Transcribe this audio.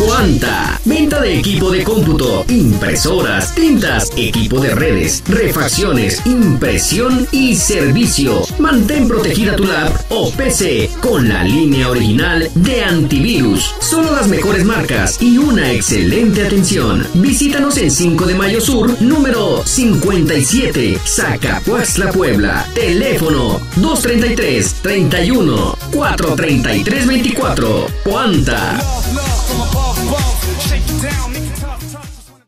Quanta. Venta de equipo de cómputo, impresoras, tintas, equipo de redes, refacciones, impresión y servicio. Mantén protegida tu lab o PC con la línea original de antivirus. Solo las mejores marcas y una excelente atención. Visítanos en 5 de Mayo Sur, número 57, Zacapuaxtla, Puebla. Teléfono 233-31-433-24. Quanta.